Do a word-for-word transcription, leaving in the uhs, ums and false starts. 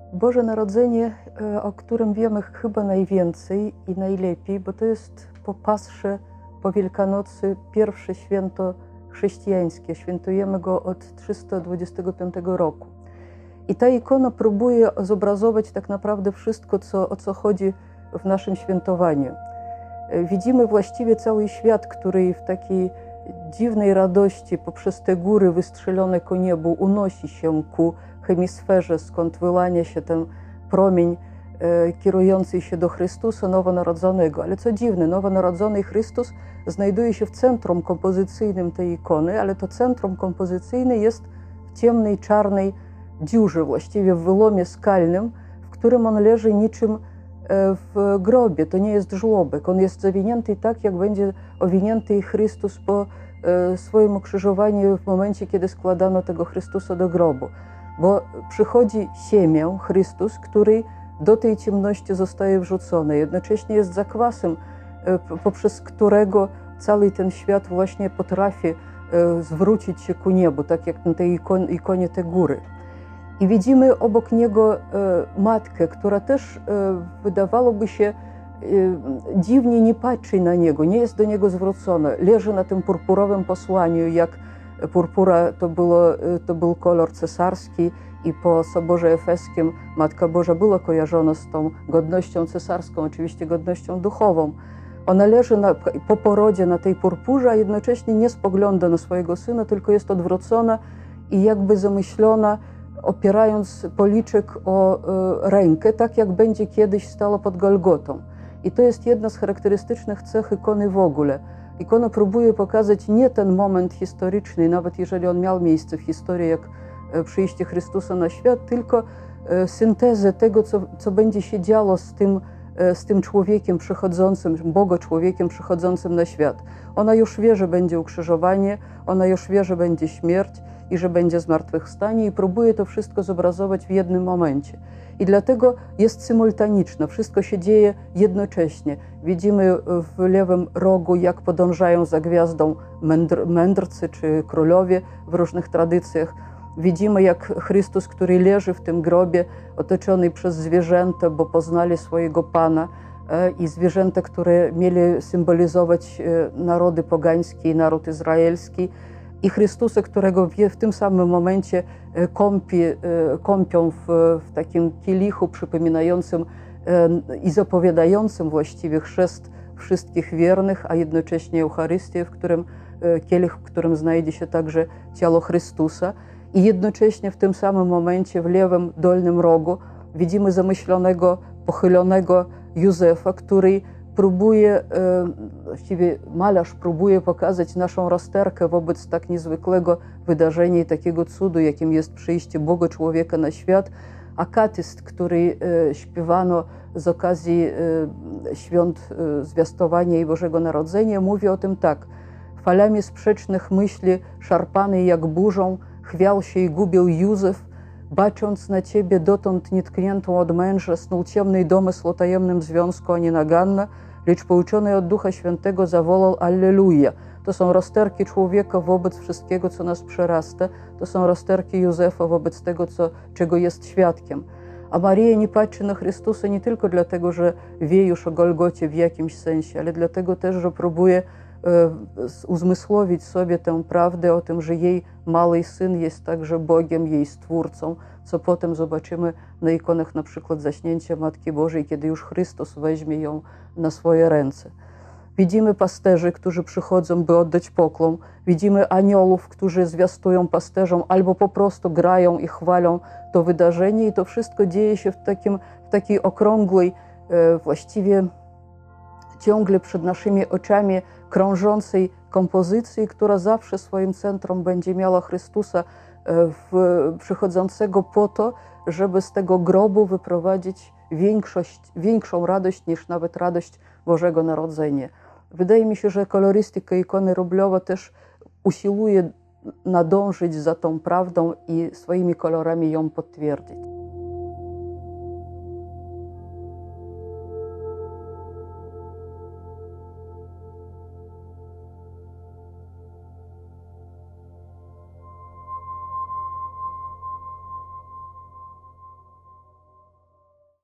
Boże Narodzenie, o którym wiemy chyba najwięcej i najlepiej, bo to jest po Pasrze, po Wielkanocy pierwsze święto chrześcijańskie. Świętujemy go od trzysta dwudziestego piątego roku. I ta ikona próbuje zobrazować tak naprawdę wszystko, co, o co chodzi w naszym świętowaniu. Widzimy właściwie cały świat, który w takiej dziwnej radości poprzez te góry wystrzelone ku niebu unosi się ku hemisferze, skąd wyłania się ten promień e, kierujący się do Chrystusa Nowonarodzonego. Ale co dziwne, Nowonarodzony Chrystus znajduje się w centrum kompozycyjnym tej ikony, ale to centrum kompozycyjne jest w ciemnej, czarnej dziurze, właściwie w wyłomie skalnym, w którym on leży niczym w grobie. To nie jest żłobek. On jest zawinięty tak, jak będzie owinięty Chrystus po swoim ukrzyżowaniu w momencie, kiedy składano tego Chrystusa do grobu. Bo przychodzi ziemię, Chrystus, który do tej ciemności zostaje wrzucony. Jednocześnie jest zakwasem, poprzez którego cały ten świat właśnie potrafi zwrócić się ku niebu, tak jak na tej ikonie te góry. I widzimy obok niego matkę, która też wydawałoby się dziwnie nie patrzy na niego, nie jest do niego zwrócona. Leży na tym purpurowym posłaniu, jak purpura to, było, to był kolor cesarski i po Soborze Efeskim Matka Boża była kojarzona z tą godnością cesarską, oczywiście godnością duchową. Ona leży na, po porodzie na tej purpurze, a jednocześnie nie spogląda na swojego syna, tylko jest odwrócona i jakby zamyślona, opierając policzek o e, rękę, tak jak będzie kiedyś stała pod Golgotą. I to jest jedna z charakterystycznych cech ikony w ogóle. Ikona próbuje pokazać nie ten moment historyczny, nawet jeżeli on miał miejsce w historii, jak przyjście Chrystusa na świat, tylko e, syntezę tego, co, co będzie się działo z tym, e, z tym człowiekiem przychodzącym, Boga człowiekiem przychodzącym na świat. Ona już wie, że będzie ukrzyżowanie, ona już wie, że będzie śmierć i że będzie zmartwychwstanie i próbuje to wszystko zobrazować w jednym momencie. I dlatego jest symultaniczne, wszystko się dzieje jednocześnie. Widzimy w lewym rogu, jak podążają za gwiazdą mędr mędrcy czy królowie w różnych tradycjach. Widzimy, jak Chrystus, który leży w tym grobie, otoczony przez zwierzęta, bo poznali swojego Pana, i zwierzęta, które mieli symbolizować narody pogańskie i naród izraelski, i Chrystusa, którego w tym samym momencie kąpi, kąpią w, w takim kielichu przypominającym i zapowiadającym właściwie chrzest wszystkich wiernych, a jednocześnie Eucharystię, w którym, kielich, w którym znajdzie się także ciało Chrystusa. I jednocześnie w tym samym momencie w lewym dolnym rogu widzimy zamyślonego, pochylonego Józefa, który próbuje, właściwie malarz próbuje pokazać naszą rozterkę wobec tak niezwykłego wydarzenia i takiego cudu, jakim jest przyjście Boga człowieka na świat. Akatyst, który śpiewano z okazji świąt Zwiastowania i Bożego Narodzenia, mówi o tym tak. Falami sprzecznych myśli, szarpany jak burzą, chwiał się i gubił Józef, bacząc na ciebie dotąd nietkniętą od męża, snuł ciemny domysł o tajemnym związku, a nie naganna, lecz pouczony od Ducha Świętego zawołał Alleluja. To są rozterki człowieka wobec wszystkiego, co nas przerasta. To są rozterki Józefa wobec tego, co, czego jest świadkiem. A Maryja nie patrzy na Chrystusa nie tylko dlatego, że wie już o Golgocie w jakimś sensie, ale dlatego też, że próbuje e, uzmysłowić sobie tę prawdę o tym, że jej mały syn jest także Bogiem, jej Stwórcą, co potem zobaczymy na ikonach na przykład zaśnięcia Matki Bożej, kiedy już Chrystus weźmie ją na swoje ręce. Widzimy pasterzy, którzy przychodzą, by oddać pokłon. Widzimy aniołów, którzy zwiastują pasterzom albo po prostu grają i chwalą to wydarzenie. I to wszystko dzieje się w, takim, w takiej okrągłej, e, właściwie ciągle przed naszymi oczami krążącej kompozycji, która zawsze swoim centrum będzie miała Chrystusa w, przychodzącego po to, żeby z tego grobu wyprowadzić większość, większą radość niż nawet radość Bożego Narodzenia. Wydaje mi się, że kolorystyka ikony Rublowa też usiłuje nadążyć za tą prawdą i swoimi kolorami ją potwierdzić.